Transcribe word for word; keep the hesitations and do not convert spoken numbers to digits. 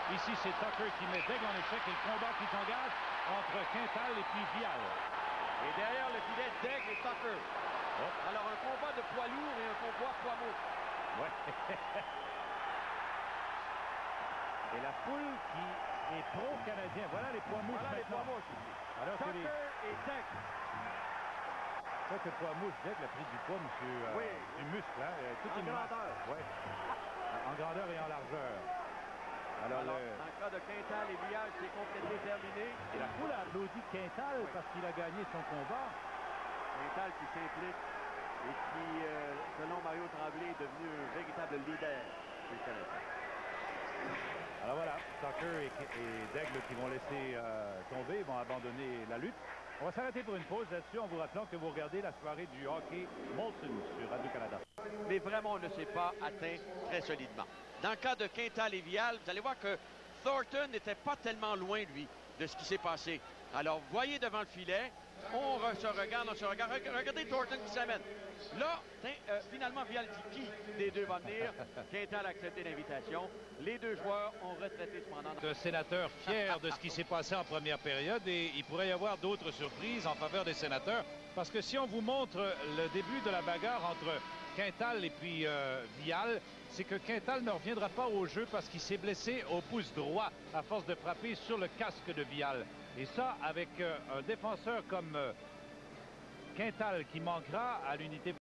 Ici, c'est Tucker qui met Daigle en échec et le combat qui s'engage entre Quintal et puis Vial. Et derrière le filet, Daigle et Tucker. Oh. Alors, un combat de poids lourd et un combat poids mouche. Ouais. Et la foule qui est pro-canadien. Voilà les poids mouches. Voilà maintenant. les poids mouches. Alors Tucker que les... et Daigle. Ça, que le poids mouche, Daigle a pris du poids, monsieur. Euh, oui. Du muscle, hein. Tout en grandeur. Ouais. En grandeur et en largeur. Alors, Alors le... dans le cas de Quintal et Vial, c'est complété, terminé. Et la foule a applaudi Quintal oui. parce qu'il a gagné son combat. Quintal qui s'implique et qui, euh, selon Mario Tremblay, est devenu un véritable leader du Canada. Alors voilà, Tucker et, et Daigle qui vont laisser euh, tomber, vont abandonner la lutte. On va s'arrêter pour une pause là-dessus en vous rappelant que vous regardez la soirée du hockey Molson sur Radio-Canada. Mais vraiment, on ne s'est pas atteint très solidement. Dans le cas de Quintal et Vial, vous allez voir que Thornton n'était pas tellement loin, lui, de ce qui s'est passé. Alors, voyez devant le filet, on re se regarde, on se regarde. Regardez Thornton qui s'amène. Là, euh, finalement, Vial dit qui des deux va venir. Quintal a accepté l'invitation. Les deux joueurs ont retraité cependant. Le sénateur fier de ce qui s'est passé en première période et il pourrait y avoir d'autres surprises en faveur des sénateurs. Parce que si on vous montre le début de la bagarre entre Quintal et puis euh, Vial, c'est que Quintal ne reviendra pas au jeu parce qu'il s'est blessé au pouce droit à force de frapper sur le casque de Vial. Et ça, avec euh, un défenseur comme euh, Quintal qui manquera à l'unité